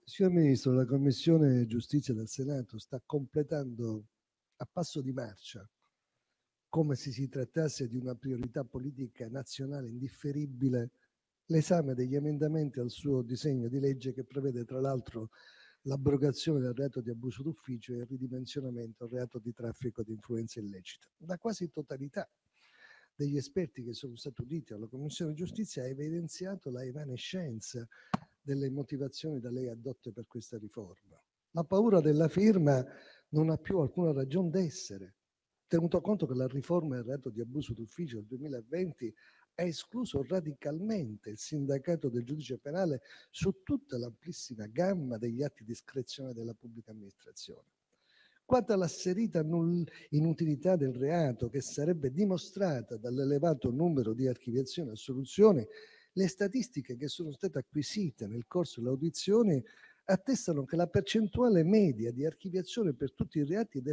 Signor Ministro, la Commissione Giustizia del Senato sta completando a passo di marcia, come se si trattasse di una priorità politica nazionale indifferibile, l'esame degli emendamenti al suo disegno di legge che prevede tra l'altro l'abrogazione del reato di abuso d'ufficio e il ridimensionamento del reato di traffico di influenza illecita. La quasi totalità degli esperti che sono stati uditi alla Commissione Giustizia ha evidenziato la evanescenza delle motivazioni da lei addotte per questa riforma. La paura della firma non ha più alcuna ragione d'essere, tenuto conto che la riforma del reato di abuso d'ufficio del 2020 ha escluso radicalmente il sindacato del giudice penale su tutta l'amplissima gamma degli atti discrezionali della pubblica amministrazione. Quanto all'asserita inutilità del reato, che sarebbe dimostrata dall'elevato numero di archiviazioni e assoluzioni, le statistiche che sono state acquisite nel corso delle audizioni attestano che la percentuale media di archiviazione per tutti i reati è del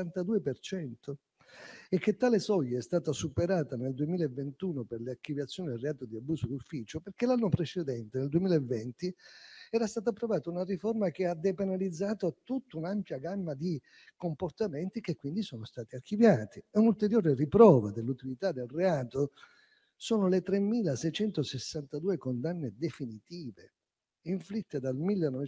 62% e che tale soglia è stata superata nel 2021 per le archiviazioni del reato di abuso d'ufficio perché l'anno precedente, nel 2020, era stata approvata una riforma che ha depenalizzato tutta un'ampia gamma di comportamenti che quindi sono stati archiviati. E un'ulteriore riprova dell'utilità del reato sono le 3.662 condanne definitive inflitte dal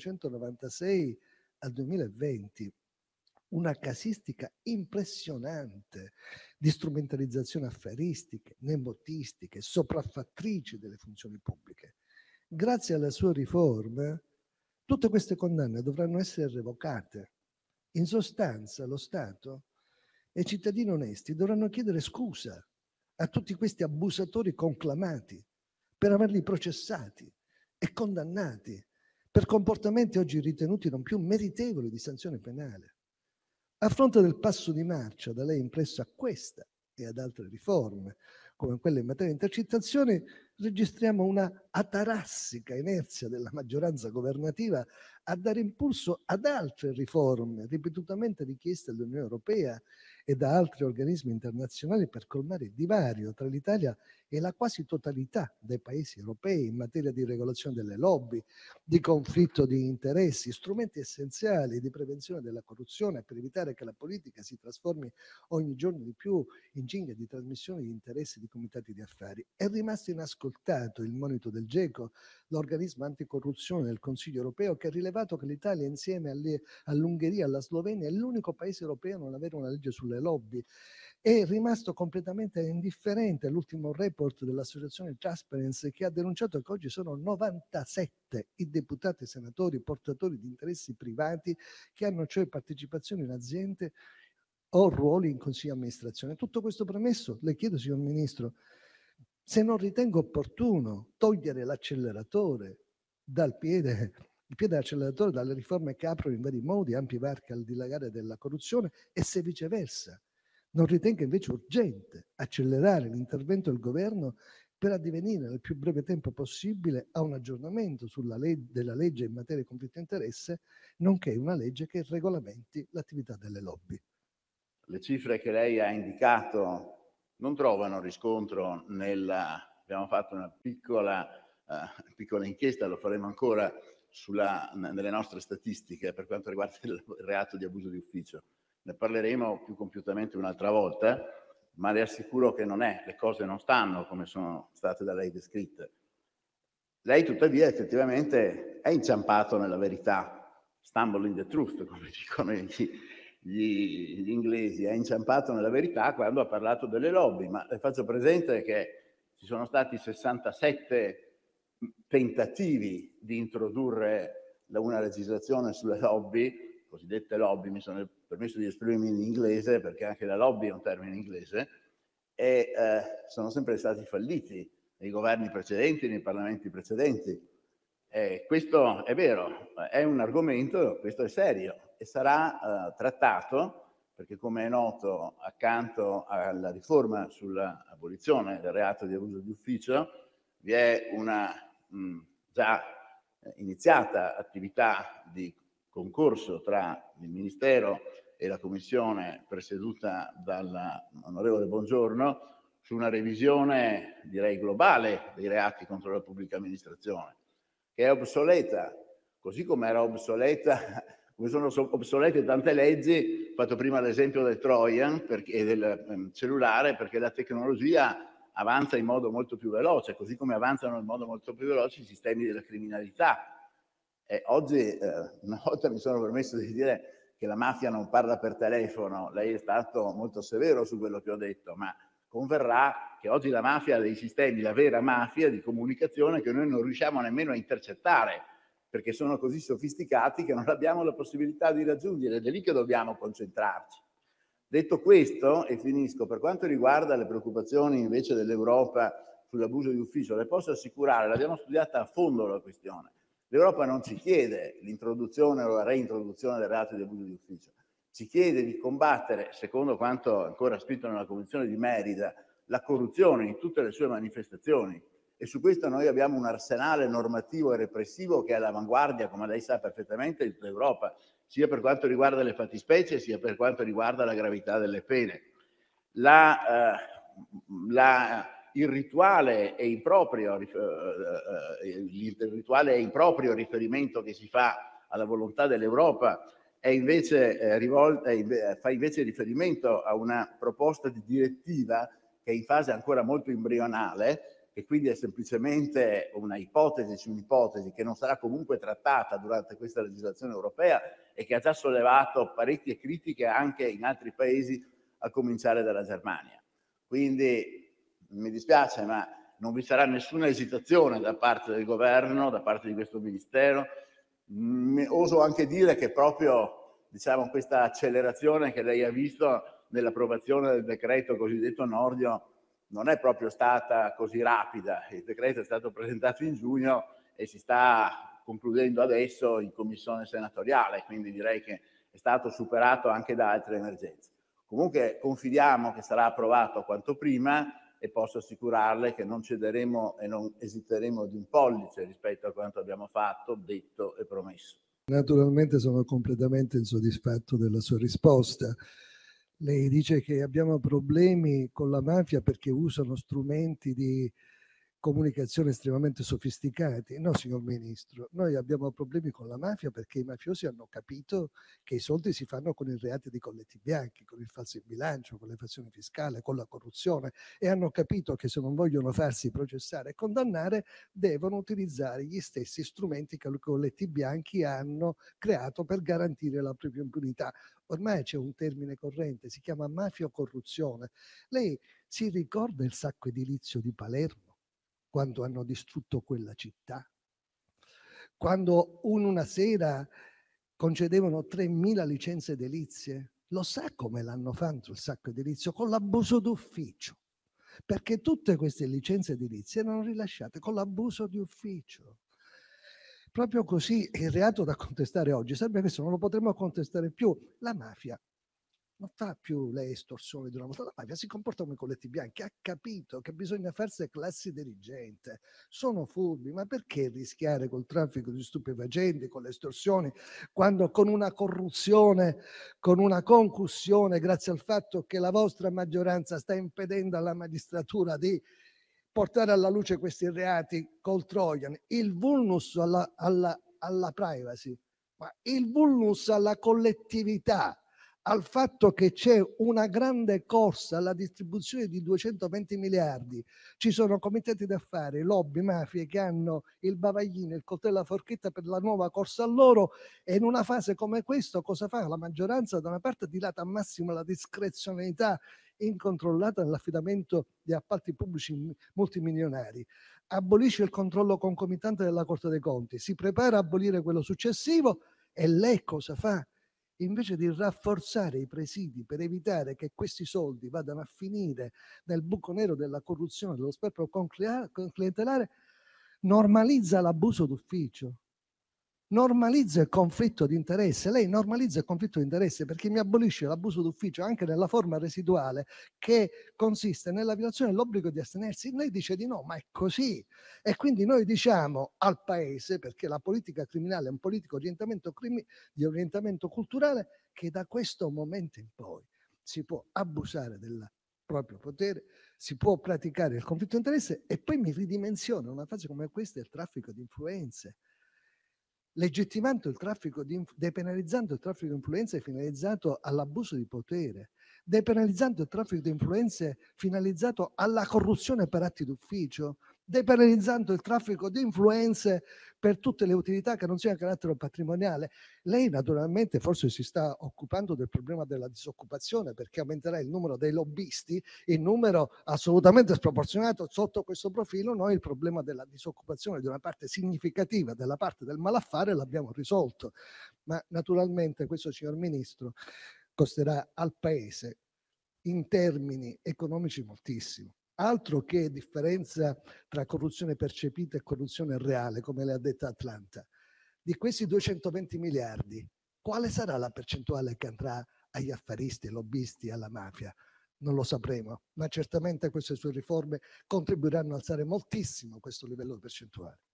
1996 al 2020, una casistica impressionante di strumentalizzazioni affaristiche, nepotistiche, sopraffattrici delle funzioni pubbliche. Grazie alla sua riforma, tutte queste condanne dovranno essere revocate. In sostanza, lo Stato e i cittadini onesti dovranno chiedere scusa a tutti questi abusatori conclamati per averli processati e condannati per comportamenti oggi ritenuti non più meritevoli di sanzione penale. A fronte del passo di marcia da lei impresso a questa e ad altre riforme, come quelle in materia di intercettazioni, registriamo una atarassica inerzia della maggioranza governativa a dare impulso ad altre riforme ripetutamente richieste dall'Unione Europea e da altri organismi internazionali per colmare il divario tra l'Italia e la quasi totalità dei paesi europei in materia di regolazione delle lobby, di conflitto di interessi, strumenti essenziali di prevenzione della corruzione per evitare che la politica si trasformi ogni giorno di più in cinghia di trasmissione di interessi di comitati di affari. È rimasto inascoltato il monito del GECO, l'organismo anticorruzione del Consiglio europeo, che ha rilevato che l'Italia, insieme all'Ungheria e alla Slovenia, è l'unico paese europeo a non avere una legge sulle lobby. È rimasto completamente indifferente all'ultimo report dell'associazione Transparency, che ha denunciato che oggi sono 97 i deputati e senatori portatori di interessi privati che hanno cioè partecipazioni in aziende o ruoli in consiglio di amministrazione. Tutto questo premesso, le chiedo, signor Ministro, se non ritenga opportuno togliere l'acceleratore dal piede, il piede dell'acceleratore dalle riforme che aprono in vari modi ampi varchi al dilagare della corruzione e se viceversa non ritenga invece urgente accelerare l'intervento del governo per addivenire nel più breve tempo possibile a un aggiornamento della legge in materia di conflitto di interesse, nonché una legge che regolamenti l'attività delle lobby. Le cifre che lei ha indicato non trovano riscontro abbiamo fatto una piccola inchiesta, lo faremo ancora nelle nostre statistiche per quanto riguarda il reato di abuso di ufficio. Ne parleremo più compiutamente un'altra volta, ma le assicuro che le cose non stanno come sono state da lei descritte. Lei tuttavia effettivamente è inciampato nella verità, stumble in the truth, come dicono gli inglesi, è inciampato nella verità quando ha parlato delle lobby, ma le faccio presente che ci sono stati 67 tentativi di introdurre una legislazione sulle lobby, cosiddette lobby, mi sono permesso di esprimermi in inglese perché anche la lobby è un termine inglese, e sono sempre stati falliti nei governi precedenti, nei parlamenti precedenti. Questo è vero, è un argomento, questo è serio e sarà trattato perché, come è noto, accanto alla riforma sull'abolizione del reato di abuso d'ufficio vi è una già iniziata attività di concorso tra il Ministero e la Commissione presieduta dall'onorevole Bongiorno su una revisione, direi, globale dei reati contro la pubblica amministrazione, che è obsoleta così come era obsoleta, come sono obsolete tante leggi. Ho fatto prima l'esempio del Trojan e del cellulare, perché la tecnologia avanza in modo molto più veloce, così come avanzano in modo molto più veloce i sistemi della criminalità. E oggi, una volta mi sono permesso di dire che la mafia non parla per telefono. Lei è stato molto severo su quello che ho detto, ma converrà che oggi la mafia ha dei sistemi, la vera mafia di comunicazione, che noi non riusciamo nemmeno a intercettare, perché sono così sofisticati che non abbiamo la possibilità di raggiungere, ed è lì che dobbiamo concentrarci. Detto questo, e finisco, per quanto riguarda le preoccupazioni invece dell'Europa sull'abuso di ufficio, le posso assicurare, l'abbiamo studiata a fondo la questione. L'Europa non ci chiede l'introduzione o la reintroduzione del reato di abuso di ufficio, ci chiede di combattere, secondo quanto ancora scritto nella Convenzione di Merida, la corruzione in tutte le sue manifestazioni. E su questo noi abbiamo un arsenale normativo e repressivo che è all'avanguardia, come lei sa perfettamente, di tutta l'Europa, sia per quanto riguarda le fattispecie, sia per quanto riguarda la gravità delle pene. Il rituale e improprio riferimento che si fa alla volontà dell'Europa è invece fa invece riferimento a una proposta di direttiva che è in fase ancora molto embrionale, e quindi è semplicemente una ipotesi su un'ipotesi che non sarà comunque trattata durante questa legislazione europea e che ha già sollevato parecchie critiche anche in altri paesi, a cominciare dalla Germania. Quindi mi dispiace, ma non vi sarà nessuna esitazione da parte del governo, da parte di questo Ministero. Oso anche dire che proprio, diciamo, questa accelerazione che lei ha visto nell'approvazione del decreto cosiddetto Nordio non è proprio stata così rapida. Il decreto è stato presentato in giugno e si sta concludendo adesso in commissione senatoriale, quindi direi che è stato superato anche da altre emergenze. Comunque confidiamo che sarà approvato quanto prima, e posso assicurarle che non cederemo e non esiteremo di un pollice rispetto a quanto abbiamo fatto, detto e promesso. Naturalmente sono completamente insoddisfatto della sua risposta. Lei dice che abbiamo problemi con la mafia perché usano strumenti di comunicazione estremamente sofisticati. No, signor Ministro, noi abbiamo problemi con la mafia perché i mafiosi hanno capito che i soldi si fanno con i reati di colletti bianchi, con il falso in bilancio, con l'evasione fiscale, con la corruzione, e hanno capito che se non vogliono farsi processare e condannare devono utilizzare gli stessi strumenti che i colletti bianchi hanno creato per garantire la propria impunità. Ormai c'è un termine corrente, si chiama mafio-corruzione. Lei si ricorda il sacco edilizio di Palermo, quando hanno distrutto quella città? Quando in una sera concedevano 3.000 licenze edilizie? Lo sa come l'hanno fatto il sacco edilizio? Con l'abuso d'ufficio, perché tutte queste licenze edilizie erano rilasciate con l'abuso di ufficio. Proprio così il reato da contestare oggi, sarebbe questo, non lo potremo contestare più. La mafia non fa più le estorsioni di una volta, la mafia si comporta come colletti bianchi, ha capito che bisogna farsi classi dirigente, sono furbi, ma perché rischiare col traffico di stupefacenti, con le estorsioni, quando con una corruzione, con una concussione, grazie al fatto che la vostra maggioranza sta impedendo alla magistratura di portare alla luce questi reati col Trojan, il vulnus alla privacy, ma il vulnus alla collettività, al fatto che c'è una grande corsa alla distribuzione di 220 miliardi. Ci sono comitati d'affari, lobby, mafie che hanno il bavaglino, il coltello e la forchetta per la nuova corsa a loro, e in una fase come questa cosa fa la maggioranza? Da una parte dilata al massimo la discrezionalità incontrollata nell'affidamento di appalti pubblici multimilionari, abolisce il controllo concomitante della Corte dei Conti, si prepara a abolire quello successivo, e lei cosa fa? Invece di rafforzare i presidi per evitare che questi soldi vadano a finire nel buco nero della corruzione, dello sperpero clientelare, normalizza l'abuso d'ufficio, normalizza il conflitto di interesse. Lei normalizza il conflitto di interesse perché mi abolisce l'abuso d'ufficio anche nella forma residuale, che consiste nella violazione dell'obbligo di astenersi. Lei dice di no, ma è così. E quindi noi diciamo al Paese, perché la politica criminale è un politico di orientamento culturale, che da questo momento in poi si può abusare del proprio potere, si può praticare il conflitto di interesse, e poi mi ridimensiona una fase come questa il traffico di influenze. legittimando il traffico depenalizzando il traffico di influenze finalizzato all'abuso di potere, depenalizzando il traffico di influenze finalizzato alla corruzione per atti d'ufficio, depenalizzando il traffico di influenze per tutte le utilità che non siano a carattere patrimoniale. Lei naturalmente forse si sta occupando del problema della disoccupazione, perché aumenterà il numero dei lobbisti, in numero assolutamente sproporzionato sotto questo profilo. Noi il problema della disoccupazione di una parte significativa della parte del malaffare l'abbiamo risolto, ma naturalmente questo, signor Ministro, costerà al Paese in termini economici moltissimo. Altro che differenza tra corruzione percepita e corruzione reale, come le ha detto Atlanta. Di questi 220 miliardi, quale sarà la percentuale che andrà agli affaristi, ai lobbisti, alla mafia? Non lo sapremo, ma certamente queste sue riforme contribuiranno a alzare moltissimo questo livello percentuale.